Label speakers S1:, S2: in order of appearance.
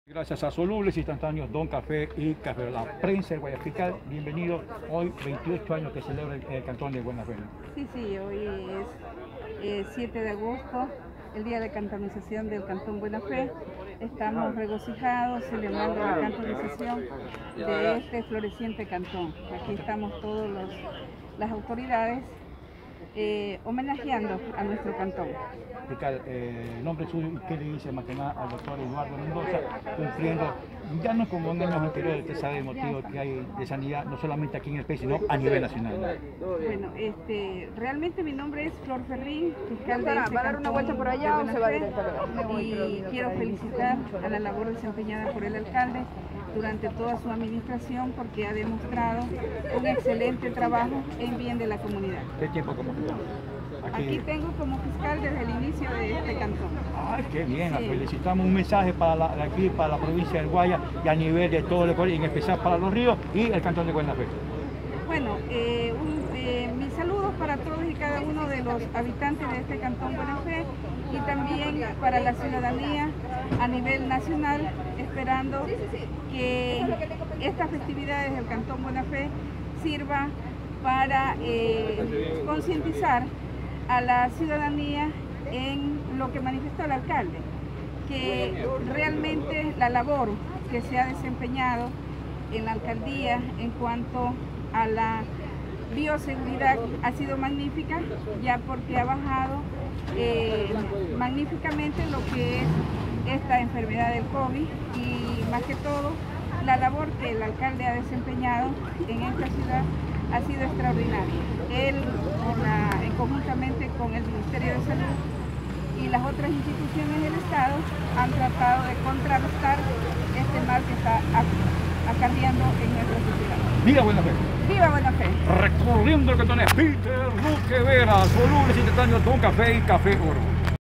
S1: Gracias a Solubles Instantáneos, Don Café y Café, la prensa de Guayas Fiscal. Bienvenido, hoy 28 años que celebra el Cantón de Buena Fe.
S2: Sí, hoy es 7 de agosto, el día de cantonización del Cantón Buena Fe. Estamos regocijados celebrando la cantonización de este floreciente cantón. Aquí estamos todas las autoridades homenajeando a nuestro cantón.
S1: Fiscal, el nombre suyo y qué le dice más que nada al doctor Eduardo Mendoza, cumpliendo, ya no como en años anteriores, usted sabe el motivo que hay de sanidad, no solamente aquí en el país, sino a nivel nacional.
S2: Bueno, realmente mi nombre es Flor Ferrín, fiscal de este
S3: ¿Va a dar una vuelta por allá o se va directamente?
S2: Y quiero felicitar a la labor desempeñada por el alcalde durante toda su administración, porque ha demostrado un excelente trabajo en bien de la comunidad.
S1: ¿Qué tiempo como fiscal?
S2: Aquí tengo como fiscal desde el inicio de este cantón.
S1: ¡Ay, qué bien!
S2: Sí.
S1: Felicitamos, un mensaje para aquí, para la provincia del Guayas y a nivel de todo el Ecuador, y en especial para Los Ríos y el Cantón de Buena Fe.
S2: Bueno, mis saludos para todos y cada uno de los habitantes de este Cantón Buena Fe y también para la ciudadanía a nivel nacional, esperando que estas festividades del Cantón Buena Fe sirva para concientizar a la ciudadanía en lo que manifestó el alcalde, que realmente la labor que se ha desempeñado en la alcaldía en cuanto a la bioseguridad ha sido magnífica, ya porque ha bajado magníficamente lo que es esta enfermedad del COVID, y más que todo la labor que el alcalde ha desempeñado en esta ciudad ha sido extraordinaria. Él, conjuntamente con el Ministerio de Salud y las otras instituciones del Estado, han tratado de contrarrestar este mal que está acarreando en nuestra sociedad.
S1: ¡Viva Buena Fe!
S2: ¡Viva Buena Fe!
S1: Recorriendo el cantón, Peter Luque Vera, Solubles Instantáneos, Don Café y Café Oro.